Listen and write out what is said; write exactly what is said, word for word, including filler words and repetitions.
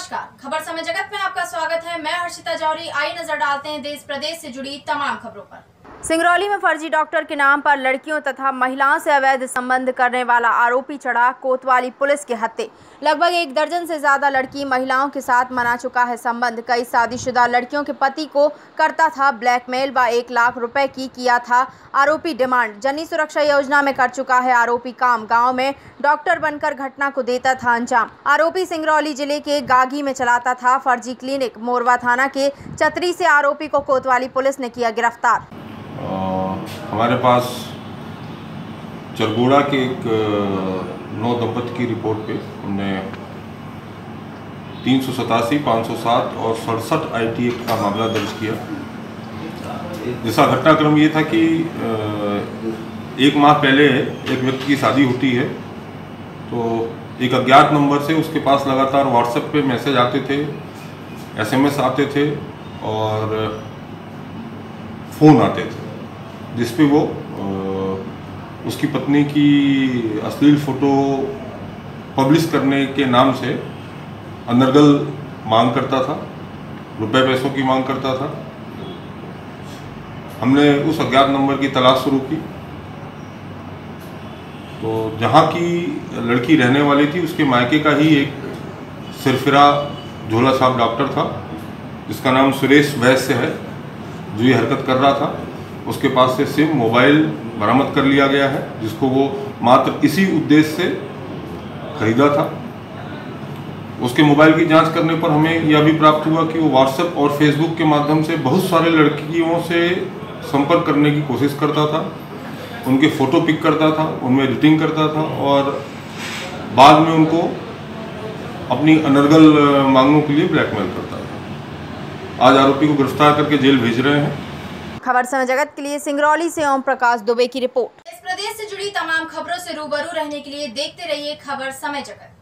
नमस्कार, खबर समय जगत में आपका स्वागत है। मैं हर्षिता जौहरी। आइए नजर डालते हैं देश प्रदेश से जुड़ी तमाम खबरों पर। सिंगरौली में फर्जी डॉक्टर के नाम पर लड़कियों तथा महिलाओं से अवैध संबंध करने वाला आरोपी चढ़ा कोतवाली पुलिस के हत्थे। लगभग एक दर्जन से ज्यादा लड़की महिलाओं के साथ मना चुका है संबंध। कई शादीशुदा लड़कियों के पति को करता था ब्लैकमेल व एक लाख रुपए की किया था आरोपी डिमांड। जननी सुरक्षा योजना में कर चुका है आरोपी काम। गाँव में डॉक्टर बनकर घटना को देता था अंजाम। आरोपी सिंगरौली जिले के गागी में चलाता था फर्जी क्लिनिक। मोरवा थाना के चतरी से आरोपी को कोतवाली पुलिस ने किया गिरफ्तार। आ, हमारे पास चरगोड़ा के एक नौ दंपति की रिपोर्ट पे हमने तीन सौ सतासी पाँच सौ सात और सड़सठ आई टी एक्ट का मामला दर्ज किया। जिसका घटनाक्रम ये था कि एक माह पहले एक व्यक्ति की शादी होती है, तो एक अज्ञात नंबर से उसके पास लगातार व्हाट्सएप पे मैसेज आते थे, एसएमएस आते थे और फ़ोन आते थे, जिस पे वो उसकी पत्नी की अश्लील फ़ोटो पब्लिश करने के नाम से अनर्गल मांग करता था, रुपए पैसों की मांग करता था। हमने उस अज्ञात नंबर की तलाश शुरू की, तो जहाँ की लड़की रहने वाली थी उसके मायके का ही एक सिरफिरा झोला छाप डॉक्टर था, जिसका नाम सुरेश वैश्य है, जो ये हरकत कर रहा था। उसके पास से सिम मोबाइल बरामद कर लिया गया है, जिसको वो मात्र इसी उद्देश्य से खरीदा था। उसके मोबाइल की जांच करने पर हमें यह भी प्राप्त हुआ कि वो व्हाट्सएप और फेसबुक के माध्यम से बहुत सारे लड़कियों से संपर्क करने की कोशिश करता था, उनके फ़ोटो पिक करता था, उनमें एडिटिंग करता था और बाद में उनको अपनी अनर्गल मांगों के लिए ब्लैकमेल करता था। आज आरोपी को गिरफ्तार करके जेल भेज रहे हैं। खबर समय जगत के लिए सिंगरौली से ओम प्रकाश दुबे की रिपोर्ट। इस प्रदेश से जुड़ी तमाम खबरों से रूबरू रहने के लिए देखते रहिए खबर समय जगत।